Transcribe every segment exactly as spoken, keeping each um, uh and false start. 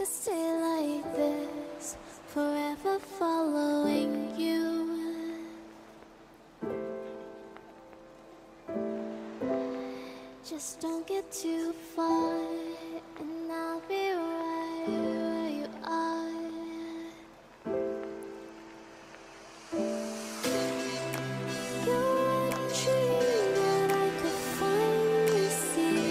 could stay like this, forever following you. Just don't get too far, and I'll be right where you are. You're a dream that I could finally see.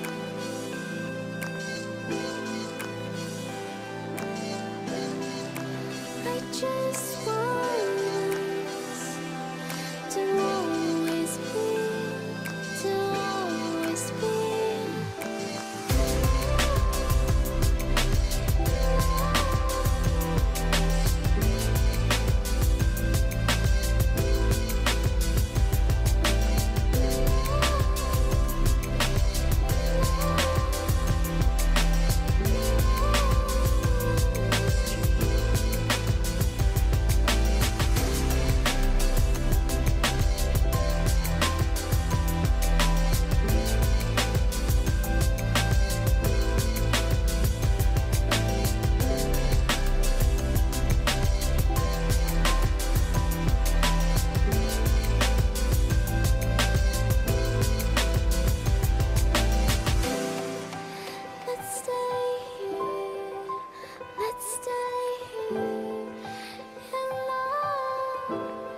I just want us to always be, to always be. Let's stay here, let's stay here in love.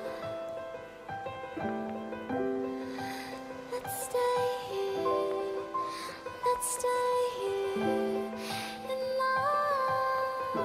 Let's stay here, let's stay here in love.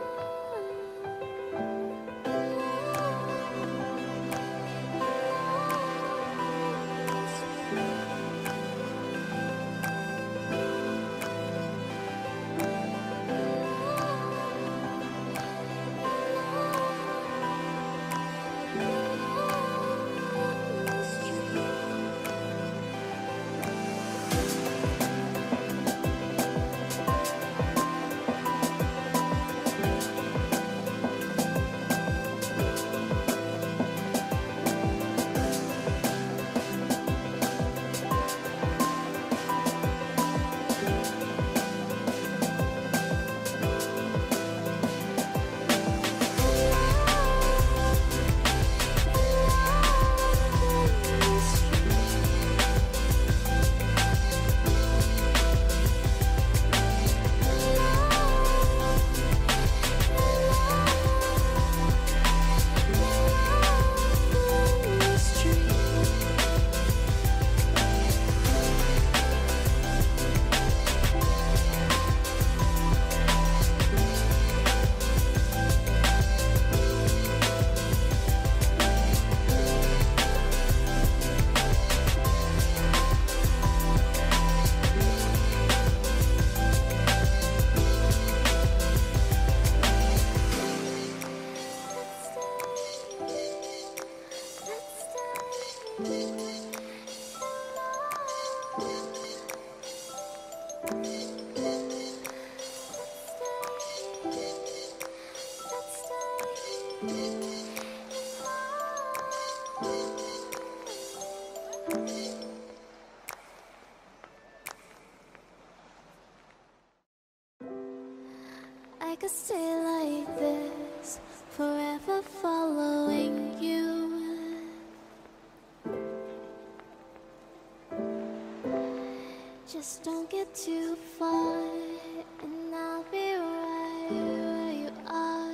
I could stay like this, forever following you. Just don't get too far, and I'll be right where you are.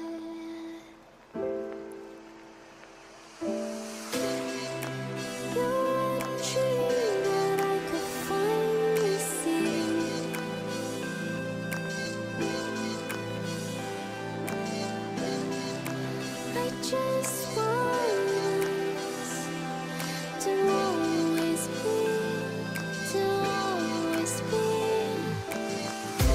You're a dream that I could finally see. I just want us to always be, to always be.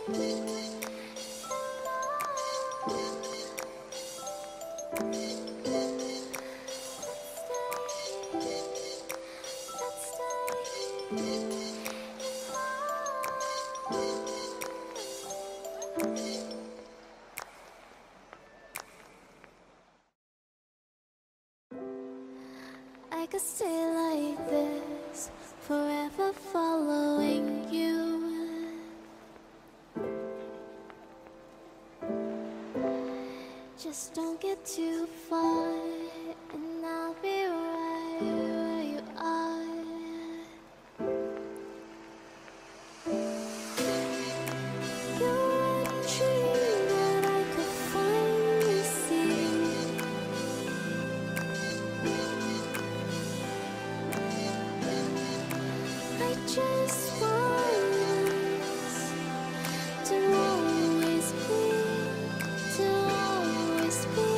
I could stay like this, forever following you. Just don't get too far, and I'll be right where you are. You're a dream that I could finally see. I just want us to always be, to always be.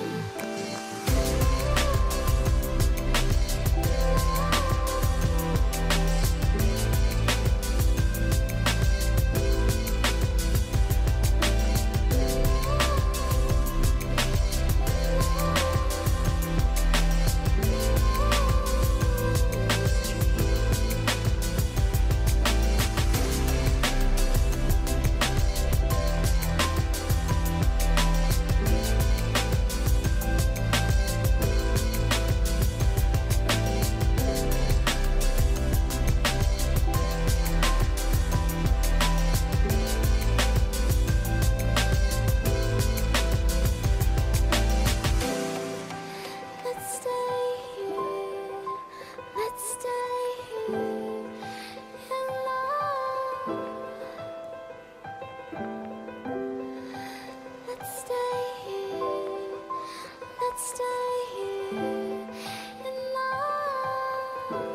Let's stay here, let's stay here in love. Let's stay here, let's stay here in love.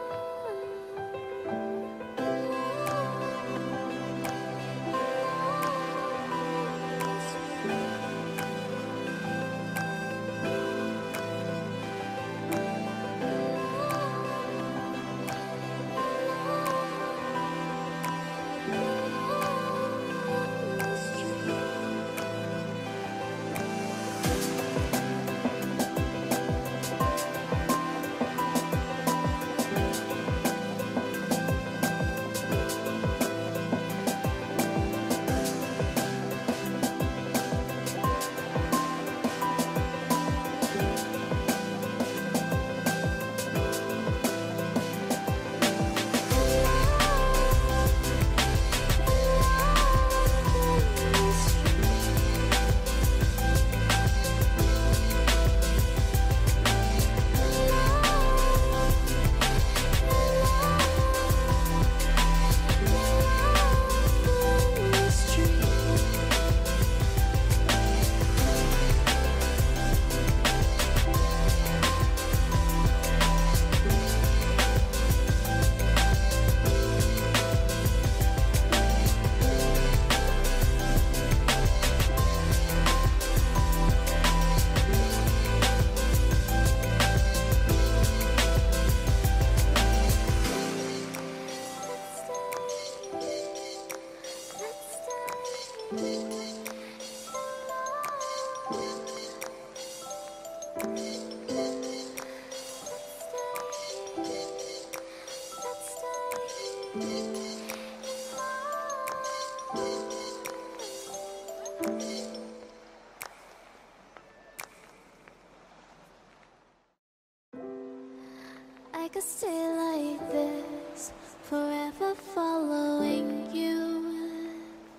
I could stay like this, forever following you.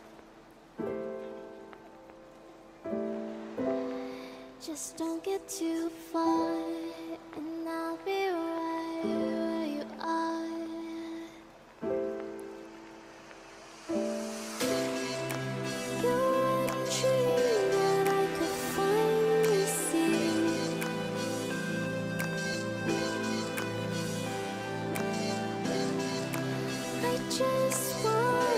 Just don't get too far, and I'll be right where you are. You're a dream that I could finally see. I just want